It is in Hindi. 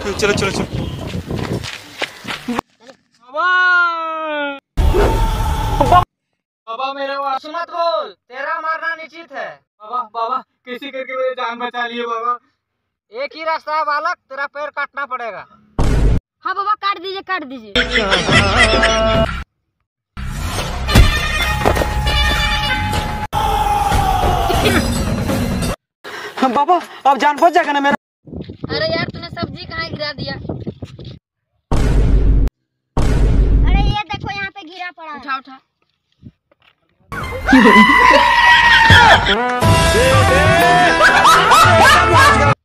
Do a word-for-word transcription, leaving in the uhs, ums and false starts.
चलो चलो चलो। बाबा मेरा वासु मत बोल, तेरा मारना निश्चित है। बाबा बाबा किसी करके मेरी जान बचा लिए बाबा। एक ही रास्ता है बालक, तेरा पैर काटना पड़ेगा। हाँ बाबा काट दीजिए काट दीजिए। बाबा अब जान बच जाएगा ना मेरा। अरे यार तूने सब्जी कहाँ गिरा दिया? अरे ये देखो यहाँ पे गिरा पड़ा है। उठा उठा। दे दे।